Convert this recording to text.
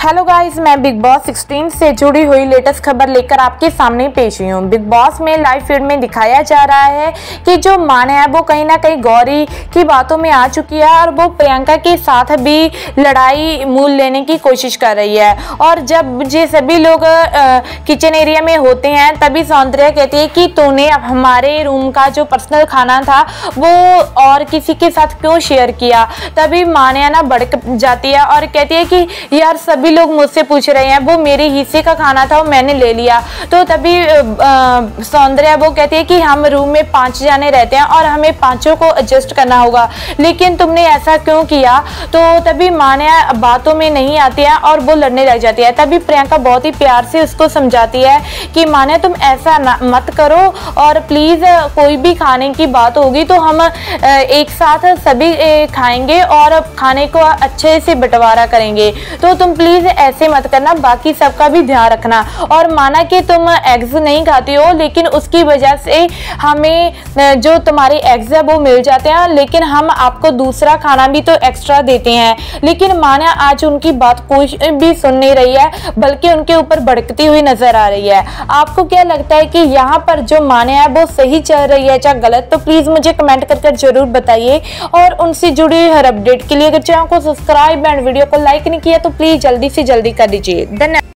Hello guys, मैं big boss 16 से जुड़ी हुई लेटेस्ट खबर लेकर आपके सामने पेश हुई हूँ। बिग बॉस में लाइव फीड में दिखाया जा रहा है कि जो मान्या है वो कहीं ना कहीं गौरी की बातों में आ चुकी है और वो प्रियंका के साथ भी लड़ाई मूल लेने की कोशिश कर रही है। और जब ये सभी लोग किचन एरिया में होते हैं तभी सौंदर्या कहती है कि तूने हमारे रूम का जो पर्सनल खाना था वो और किसी के साथ क्यों शेयर किया। तभी मान्या ना भड़क जाती है और कहती है कि यार सभी लोग मुझसे पूछ रहे हैं, वो मेरे हिस्से का खाना था, वो मैंने ले लिया। तो तभी सौंदर्या वो कहती है कि हम रूम में 5 जाने रहते हैं और हमें पांचों को एडजस्ट करना होगा, लेकिन तुमने ऐसा क्यों किया। तो तभी मान्या बातों में नहीं आती है और वो लड़ने लग जाती है। तभी प्रियंका बहुत ही प्यार से उसको समझाती है कि मान्या तुम ऐसा मत करो और प्लीज कोई भी खाने की बात होगी तो हम एक साथ सभी खाएंगे और खाने को अच्छे से बंटवारा करेंगे, तो तुम प्लीज ऐसे मत करना, बाकी सबका भी ध्यान रखना। और माना कि तुम एग्स नहीं खाती हो लेकिन उसकी वजह से हमें जो तुम्हारे एग्स है वो मिल जाते हैं, लेकिन हम आपको दूसरा खाना भी तो एक्स्ट्रा देते हैं। लेकिन माना आज उनकी बात कोई भी सुन नहीं रही है, बल्कि उनके ऊपर भड़कती हुई नजर आ रही है। आपको क्या लगता है कि यहाँ पर जो मान्या है वो सही चल रही है या गलत? तो प्लीज मुझे कमेंट कर जरूर बताइए। और उनसे जुड़ी हर अपडेट के लिए अगर चैनल को सब्सक्राइब एंड वीडियो को लाइक नहीं किया तो प्लीज जल्दी से जल्दी कर दीजिए। धन्यवाद।